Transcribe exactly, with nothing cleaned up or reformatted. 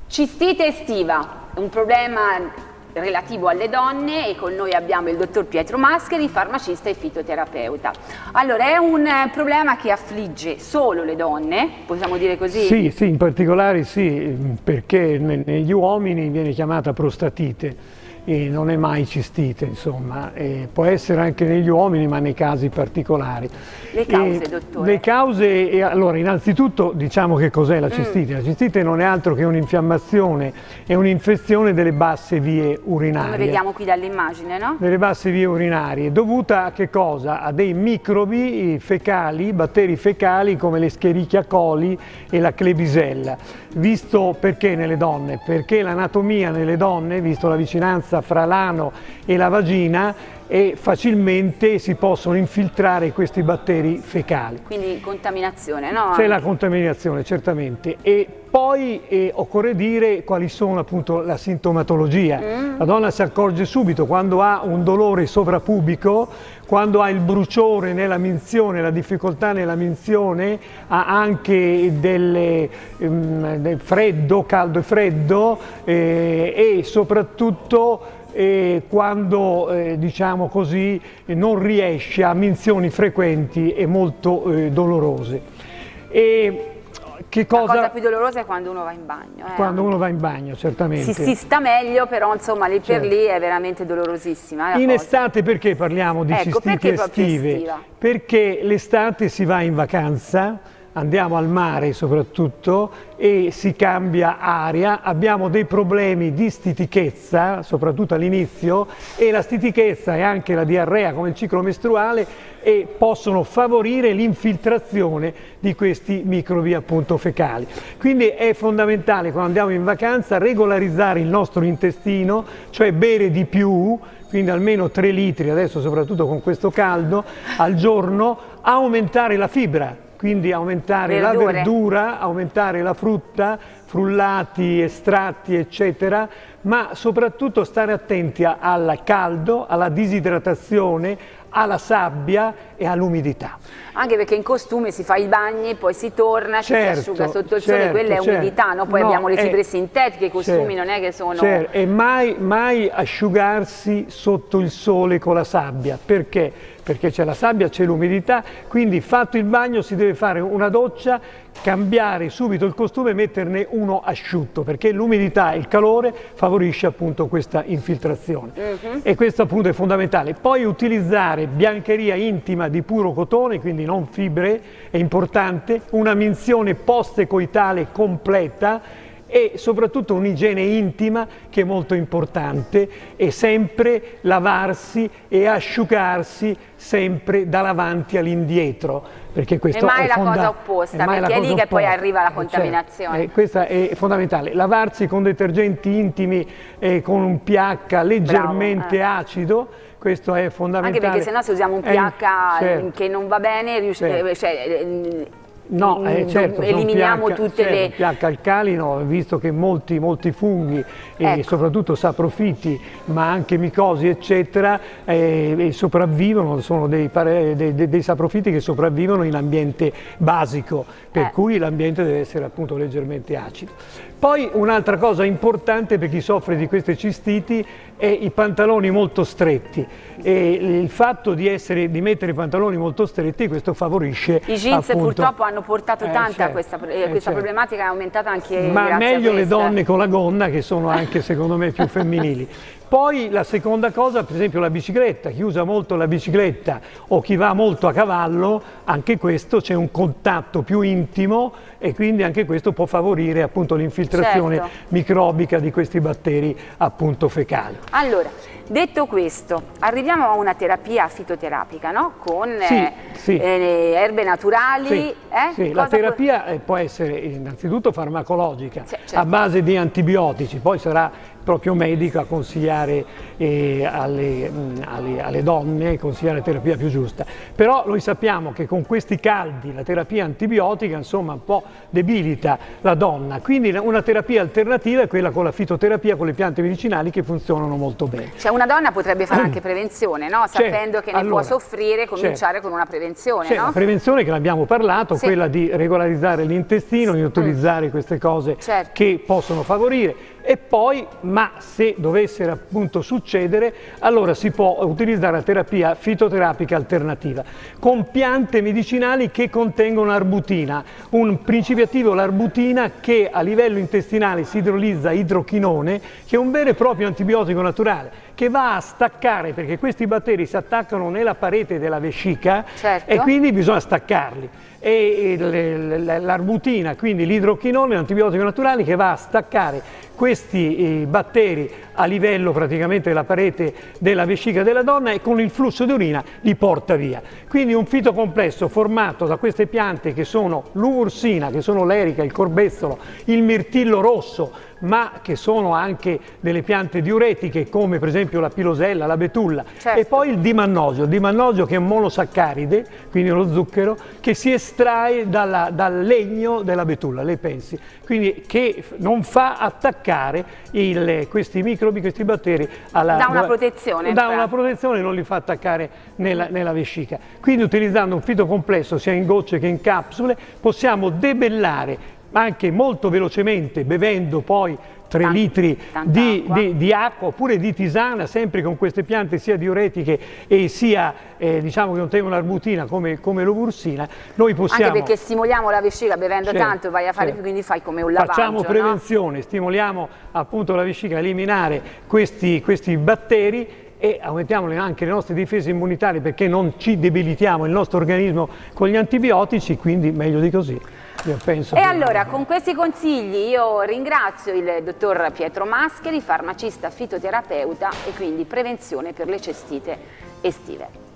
Cistite estiva, un problema relativo alle donne, e con noi abbiamo il dottor Pietro Mascheri, farmacista e fitoterapeuta. Allora, è un problema che affligge solo le donne, possiamo dire così? Sì, sì, in particolare sì, perché negli uomini viene chiamata prostatite e non è mai cistite, insomma, e può essere anche negli uomini, ma nei casi particolari. Le cause, e dottore? Le cause, e allora, innanzitutto diciamo che cos'è la cistite. Mm. La cistite non è altro che un'infiammazione e un'infezione delle basse vie urinarie. Come vediamo qui dall'immagine, no? Delle basse vie urinarie, dovuta a che cosa? A dei microbi fecali, batteri fecali come l'Escherichia coli e la Klebsiella. Visto perché nelle donne? Perché l'anatomia nelle donne, visto la vicinanza fra l'ano e la vagina, e facilmente si possono infiltrare questi batteri fecali. Quindi contaminazione, no? C'è la contaminazione, certamente. E poi eh, occorre dire quali sono appunto la sintomatologia. Mm. La donna si accorge subito quando ha un dolore sovrapubico, quando ha il bruciore nella minzione, la difficoltà nella minzione, ha anche del, um, del freddo, caldo e freddo, eh, e soprattutto E quando eh, diciamo così non riesce a minzioni frequenti e molto eh, dolorose. E che cosa... La cosa più dolorosa è quando uno va in bagno. Eh, quando anche. uno va in bagno, certamente. Si, si sta meglio, però insomma lì per certo. lì è veramente dolorosissima. In cosa. estate perché parliamo di ecco, cistite perché estive? estiva? Perché l'estate si va in vacanza, andiamo al mare soprattutto, e si cambia aria, abbiamo dei problemi di stitichezza, soprattutto all'inizio, e la stitichezza e anche la diarrea come il ciclo mestruale e possono favorire l'infiltrazione di questi microbi appunto fecali. Quindi è fondamentale quando andiamo in vacanza regolarizzare il nostro intestino, cioè bere di più, quindi almeno tre litri, adesso soprattutto con questo caldo, al giorno, aumentare la fibra. Quindi aumentare Verdure. la verdura, aumentare la frutta, frullati, estratti, eccetera, ma soprattutto stare attenti al caldo, alla disidratazione, alla sabbia e all'umidità. Anche perché in costume si fa i bagni, poi si torna, certo, ci si asciuga sotto il certo, sole, quella è certo. umidità, no? Poi no, abbiamo le fibre è, sintetiche, i costumi certo, non è che sono... Certo. E mai, mai asciugarsi sotto il sole con la sabbia, perché? Perché c'è la sabbia, c'è l'umidità, quindi fatto il bagno si deve fare una doccia, cambiare subito il costume e metterne uno asciutto, perché l'umidità e il calore favorisce appunto questa infiltrazione. Uh-huh. E questo appunto è fondamentale. Poi utilizzare biancheria intima di puro cotone, quindi non fibre, è importante, una minzione post-coitale completa, e soprattutto un'igiene intima che è molto importante, e sempre lavarsi e asciugarsi sempre dall'avanti all'indietro, perché questo e mai è la fonda- cosa opposta, è mai perché la è lì cosa che poi opposta. arriva la Eh, contaminazione. certo. Eh, questo è fondamentale, lavarsi con detergenti intimi eh, con un pH leggermente Bravo, eh. acido. Questo è fondamentale. Anche perché se no se usiamo un pH eh, certo. che non va bene, riuscite, certo. cioè, No, eh, certo, eliminiamo pH, tutte certo, le... pH alcalino, visto che molti, molti funghi e ecco. soprattutto saprofiti, ma anche micosi eccetera, eh, sopravvivono, sono dei, dei, dei saprofiti che sopravvivono in ambiente basico, per eh. cui l'ambiente deve essere appunto leggermente acido. Poi un'altra cosa importante per chi soffre di queste cistiti è i pantaloni molto stretti, e il fatto di, essere, di mettere pantaloni molto stretti, questo favorisce i jeans appunto, purtroppo hanno portato eh, tanta certo, questa, eh, eh, questa certo. problematica, è aumentata anche ma meglio a le donne con la gonna, che sono anche secondo me più femminili. Poi la seconda cosa, per esempio la bicicletta, chi usa molto la bicicletta o chi va molto a cavallo, anche questo c'è un contatto più intimo e quindi anche questo può favorire appunto l'infiltrazione certo. microbica di questi batteri appunto fecali. Allora, detto questo, arriviamo a una terapia fitoterapica, no? Con sì, eh, sì. Eh, erbe naturali. Sì, eh? sì. La terapia può... può essere innanzitutto farmacologica, sì, certo. a base di antibiotici, poi sarà proprio medico a consigliare eh, alle, mh, alle, alle donne, consigliare la terapia più giusta. Però noi sappiamo che con questi caldi la terapia antibiotica insomma un po' debilita la donna, quindi una terapia alternativa è quella con la fitoterapia, con le piante medicinali che funzionano molto bene. Cioè una donna potrebbe fare anche prevenzione, no? Sapendo certo, che ne allora, può soffrire, cominciare certo. con una prevenzione, C'è no? la prevenzione che l'abbiamo parlato, sì. quella di regolarizzare l'intestino, di utilizzare mm. queste cose certo. che possono favorire. E poi, ma se dovesse appunto succedere, allora si può utilizzare la terapia fitoterapica alternativa con piante medicinali che contengono arbutina, un principio attivo, l'arbutina, che a livello intestinale si idrolizza idrochinone, che è un vero e proprio antibiotico naturale, che va a staccare, perché questi batteri si attaccano nella parete della vescica certo. e quindi bisogna staccarli. E l'arbutina, quindi l'idrochinone, è un antibiotico naturale che va a staccare questi batteri a livello praticamente della parete della vescica della donna e con il flusso di urina li porta via. Quindi un fitocomplesso formato da queste piante che sono l'uvursina, che sono l'erica, il corbezzolo, il mirtillo rosso, ma che sono anche delle piante diuretiche come per esempio la pilosella, la betulla certo. e poi il dimannosio, il dimannosio che è un monosaccaride, quindi uno zucchero che si estrae dalla, dal legno della betulla, lei pensi, quindi che non fa attaccare il, questi microbi, questi batteri alla, da una protezione, da una protezione non li fa attaccare nella, nella vescica. Quindi utilizzando un fitocomplesso sia in gocce che in capsule possiamo debellare anche molto velocemente, bevendo poi tre Tant litri di acqua. Di, di acqua oppure di tisana, sempre con queste piante sia diuretiche e sia eh, diciamo che contengono l'arbutina come, come l'uvursina. Noi possiamo, anche perché stimoliamo la vescica bevendo certo, tanto, vai a fare certo. più, quindi fai come un lavaggio. Facciamo prevenzione, no? stimoliamo appunto la vescica a eliminare questi, questi batteri e aumentiamo anche le nostre difese immunitarie perché non ci debilitiamo il nostro organismo con gli antibiotici, quindi meglio di così. Io penso e che... allora con questi consigli io ringrazio il dottor Pietro Mascheri, farmacista fitoterapeuta e quindi prevenzione per le cestite estive.